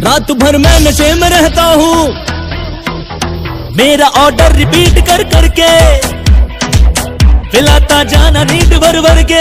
रात भर मैं नशे में रहता हूँ, मेरा ऑर्डर रिपीट कर करके पिलाता जाना नींद भर भर के।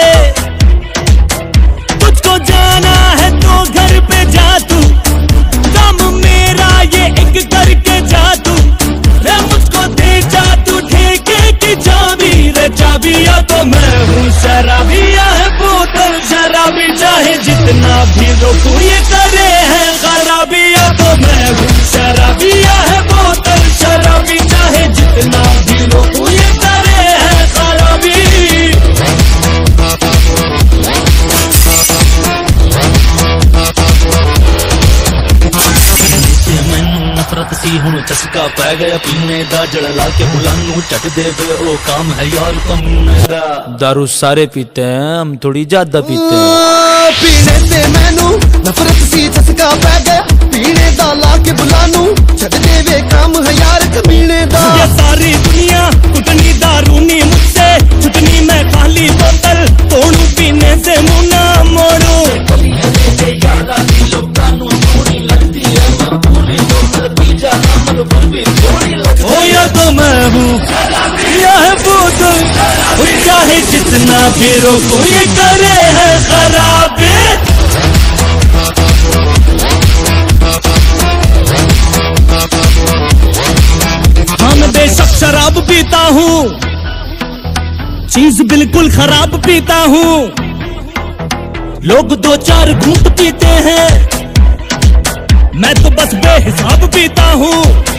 तुझको जाना है तो घर पे जा तू, काम मेरा ये एक करके जा तू। रे मुझको दे जा तू ठेके की चाबी, रे चाबिया तो मैं हूँ शराबिया है बोतल शराबी, चाहे जितना भी रोकू ये करे है खराबिया तो मैं हूँ शराबिया है बोतल शराबी, चाहे जितना भी रोकू ये करे है खराबी। नफरत सी हुण चस्का पै गया पीने दा, जड़ ला के बुलानू चट दे ओ काम है यार कमीने दा। दारू सारे पीते हैं, हम थोड़ी ज्यादा पीते हैं। पीने से मैनू नफरत सी चस्का पै गया, पीने दा ला के बुलानू चट दे काम है यार कमीने दा। ये सारी दुनिया कुटनी दारूनी मुझसे छुटनी, मैं खाली बोतल तोड़ू पीने से मुंह ना मोड़ू। ओ या तो मैं हूँ यह है बोतल, चाहे जितना भी रोको ये करे है खराबी। हाँ मैं बेशक शराब पीता हूँ, चीज बिल्कुल खराब पीता हूँ। लोग 2-4 घूंट पीते हैं, मैं तो बस बेहिसाब पीता हूँ।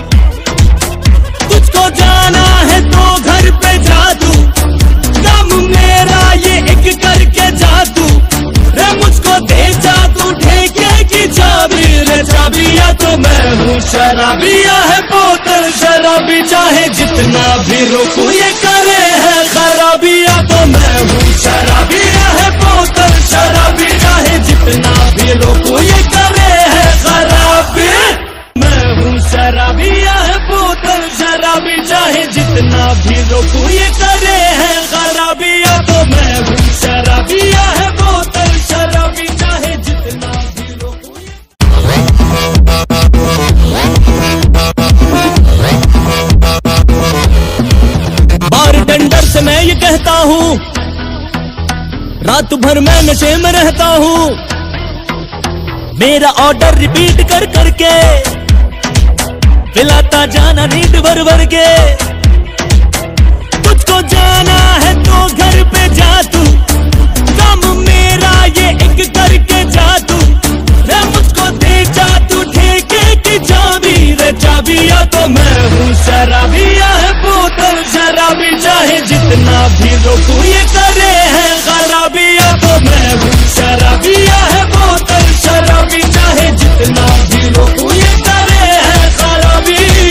तुझको जाना है तो घर पे जा तू, काम मेरा ये एक करके जा तू। रे मुझको दे जा तू ठेके की चाबी, रे चाबिया तो मैं हूँ शराबिया है बोतल शराबी, चाहे जितना भी रोकू ये करे है खराबिया तो मैं हूँ शराबिया है बोतल शराबी, चाहे जितना भी रोकू ये करे है खराबी। मैं हूँ शराबिया है बोतल शराबी, चाहे जितना भी रोकू ये करे है खराबिया तो मैं हूँ शराबिया है बोतल शराबी, चाहे जितना भी रोकू बारटेंडर से मैं ये कहता हूँ, रात भर मैं नशे में रहता हूँ, मेरा ऑर्डर रिपीट कर करके पिलाता जाना नींद भर भर के। तुझको जाना है तो घर पे जा तू, काम मेरा ये एक करके जा तू। रे मुझको दे जा तू ठेके की चाबी, रे चाबिया तो मैं हूँ शराबिया है बोतल शराबी, चाहे जितना भी रोकू ये करे है खराबिया तो मैं हूँ शराबिया है बोतल शराबी, चाहे जितना भी रोकू ये करे है खराबी।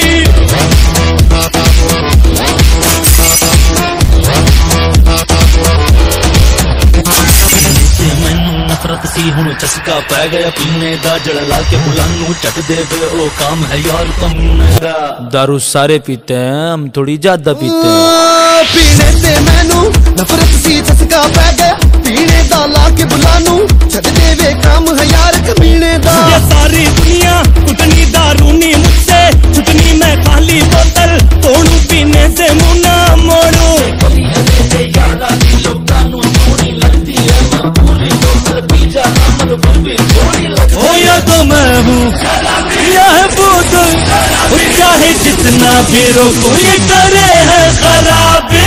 नफरत सी हुण चस्का पै गया पीने दा, जड़ ला के बुलानू चट दे ओ काम है यार कमीने दा। दारू सारे पीते हैं, हम थोड़ी ज्यादा पीते हैं। पीने से मैनू नफरत सी चस्का पै गया, पीने दा ला के बुलानू चट दे काम है यार कमीने दा। ये सारी दुनिया कुटनी दारूनी मुझसे छुटनी, मैं खाली बोतल तोड़ू पीने से मुंह ना मोड़ू। ओ या तो मैं हूँ यह है बोतल, चाहे जितना भी रोको ये करे है खराबी।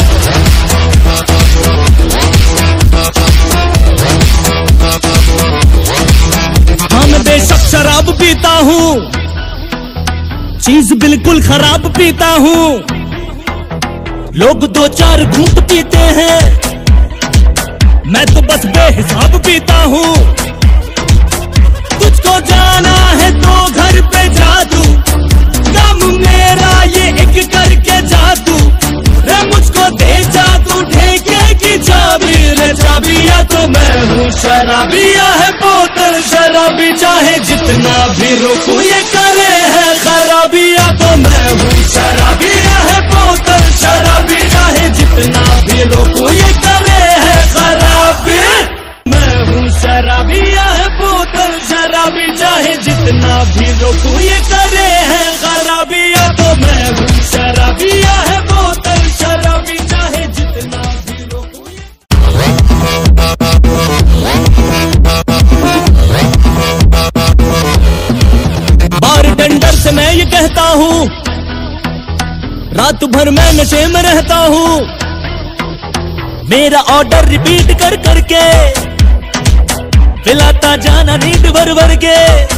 हाँ मैं बेशक शराब पीता हूँ, चीज बिल्कुल खराब पीता हूँ। लोग 2-4 घूंट पीते हैं, मैं तो बस बेहिसाब पीता हूँ। तुझको जाना है तो घर पे जा तू, काम मेरा ये एक करके जा तू। रे मुझको दे जा तू ठेके की चाबी, रे चाबिया तो मैं हूँ शराबिया है बोतल शराबी, चाहे जितना भी रोकू ये करे है खराबिया तो मैं हूँ शराबिया है बोतल शराबी, चाहे जितना भी रोकू ये करे है खराबी। मैं हूँ शराबिया है बोतल शराबी, चाहे जितना रात भर मैं नशे में रहता हूँ, मेरा ऑर्डर रिपीट कर करके पिलाता जाना नींद भर भर के।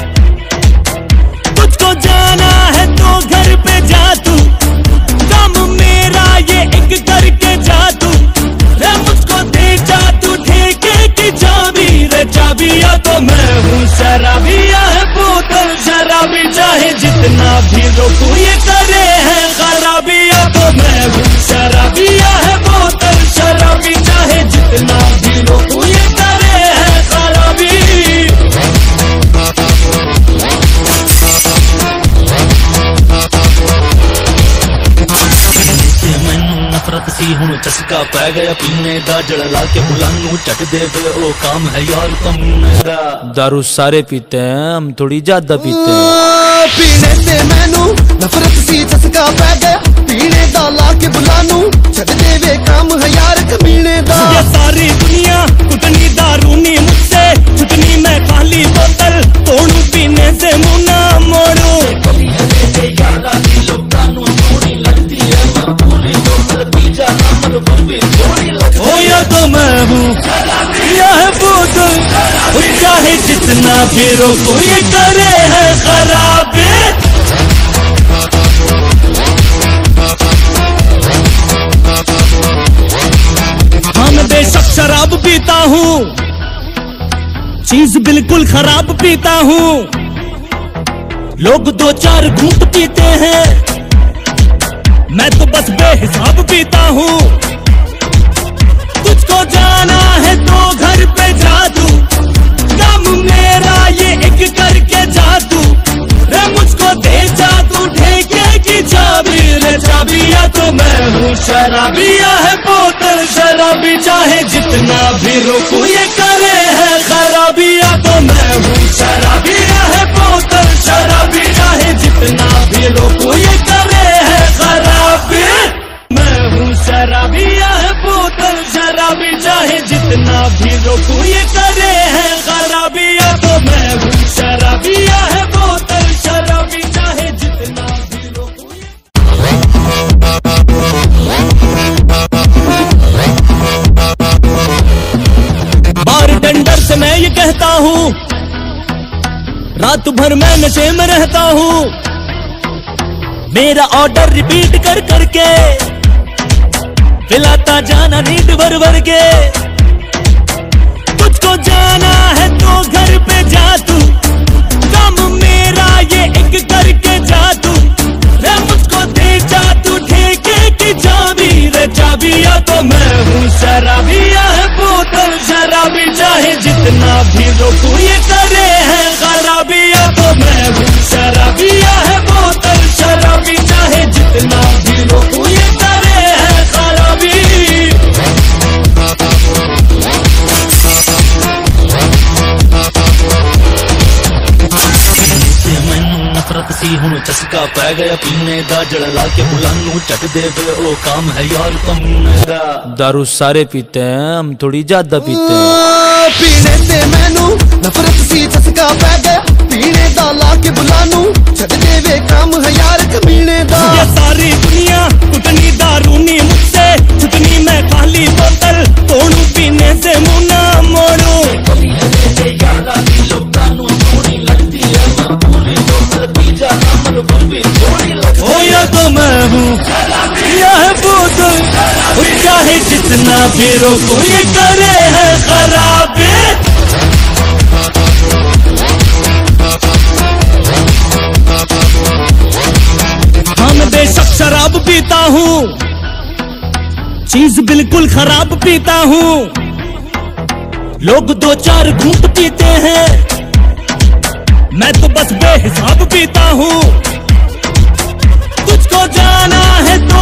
तुझको जाना है तो घर पे जा तू, काम मेरा ये एक करके जा तू। रे मुझको दे जा तू ठेके की चाबी, रे चाबिया तो मैं हूँ शराबिया है बोतल शराबी, चाहे जितना भी रोकू ये करे है खराबिया तो मैं हूँ शराबिया है बोतल शराबी, चाहे जितना भी रोकू ये करे है खराबी। नफरत सी हुण चस्का पै गया पीने दा, जड़ ला के बुलानू चट दे ओ काम है यार कमीने दा। दारू सारे पीते हैं, हम थोड़ी ज्यादा पीते हैं। पीने से मैनू नफरत सी चस्का पै गया, पीने दा ला के बुलानू छड़ दे वे काम है यार कमीने दा। ये सारी दुनिया कुटनी दारूनी मुझसे, छुटनी मैं खाली बोतल तोड़ू पीने से मुंह ना मोड़ू। होया तो मैं हूँ यह है बोतल, चाहे जितना भी रोको ये करे है खराबे। हाँ मैं बेशक शराब पीता हूँ, चीज बिल्कुल खराब पीता हूँ। लोग दो चार घूंट पीते हैं, मैं तो बस बेहिसाब पीता हूँ। तुझको जाना है तो घर पे जा तू, काम मेरा ये एक करके जा तू। रे मुझको दे जा तू ठेके की चाबी, रे चाबिया तो मैं हूँ शराबिया है बोतल शराबी, चाहे जितना भी रोकू ये करे है खराबिया तो मैं हूँ शराबिया है बोतल शराबी, चाहे जितना भी रोकू ये करे है खराबी। मैं हूँ शराबिया है बोतल शराबी, चाहे जितना भी रोकू ये करे है खराबिया तो मैं हूँ शराबिया है बोतल शराबी, चाहे जितना भी रोकू ये। बारटेंडर से मैं ये कहता हूँ, रात भर मैं नशे में रहता हूँ, मेरा ऑर्डर रिपीट कर करके पिलाता जाना नींद भर भर के। तुझको जाना है तो घर पे जा तू, काम मेरा ये एक करके जा तू। रे मुझको दे जा तू ठेके की चाबी, रे चाबिया तो मैं हूँ शराबिया है बोतल शराबी, चाहे जितना भी रोकू ये करे है खराबिया तो मैं हूँ शराबिया है बोतल शराबी, चाहे जितना भी रोकू ये करे है खराबी। नफरत सी हुण चस्का पै गया पीने दा, जड़ ला के बुलानू चट दे ओ काम है यार कमीने दा। दारू सारे पीते हैं, हम थोड़ी ज्यादा पीते हैं। पीने से मैनू नफरत सी चस्का पै गया, पीने दा ला के बुलानू छड़ दे वे काम है यार कमीने दा। ये सारी दुनिया कुटनी दारूनी मुझसे, छुटनी मैं खाली बोतल तोड़ू पीने से मुंह ना मोड़ू। होया तो मैं हूँ यह है बोतल, चाहे जितना भी रोको ये करे है खराबे। हाँ मैं बेशक शराब पीता हूँ, चीज बिल्कुल खराब पीता हूँ। लोग दो चार घूंट पीते हैं, मैं तो बस बेहिसाब पीता हूँ। तुझको जाना है तो